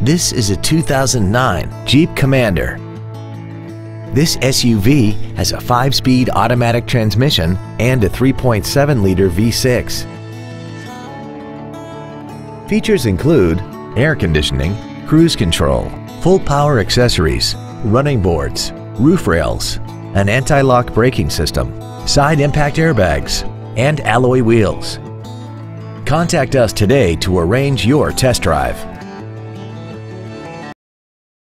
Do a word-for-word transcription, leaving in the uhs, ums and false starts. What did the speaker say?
This is a two thousand nine Jeep Commander. This S U V has a five-speed automatic transmission and a three point seven liter V six. Features include air conditioning, cruise control, full power accessories, running boards, roof rails, an anti-lock braking system, side impact airbags, and alloy wheels. Contact us today to arrange your test drive.